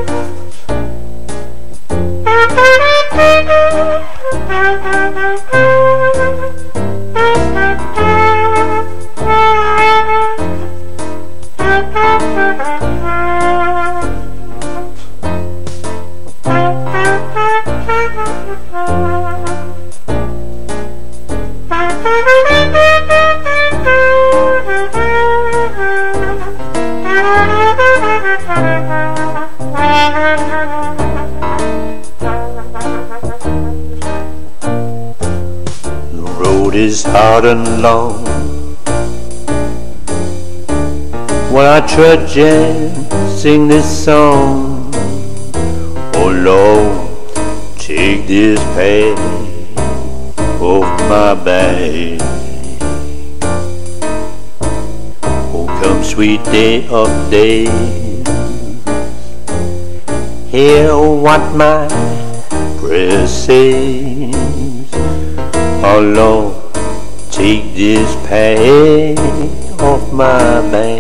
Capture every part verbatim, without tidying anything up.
Is hard and long, while I trudge and sing this song. Oh Lord, take this pain off my back. Oh, come sweet day of days, hear what my prayer says. Oh Lord, take this pain off my back.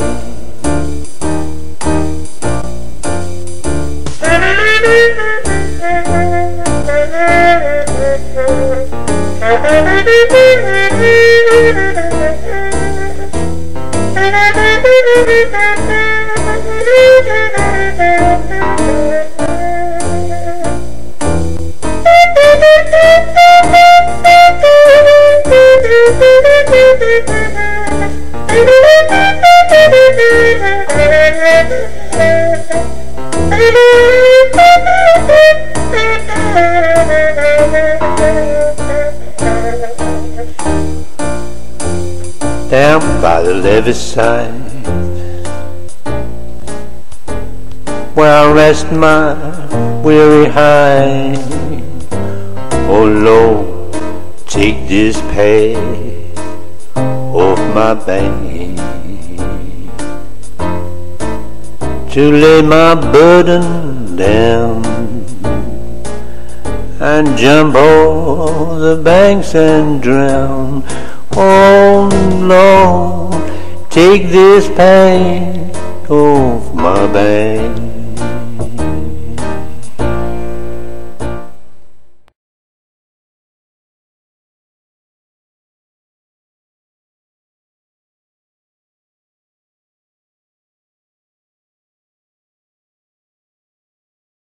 Down by the levee side, where I rest my weary hide. Oh Lord, take this pain off my back, to lay my burden down and jump over the banks and drown. Oh Lord, take this pain off my back.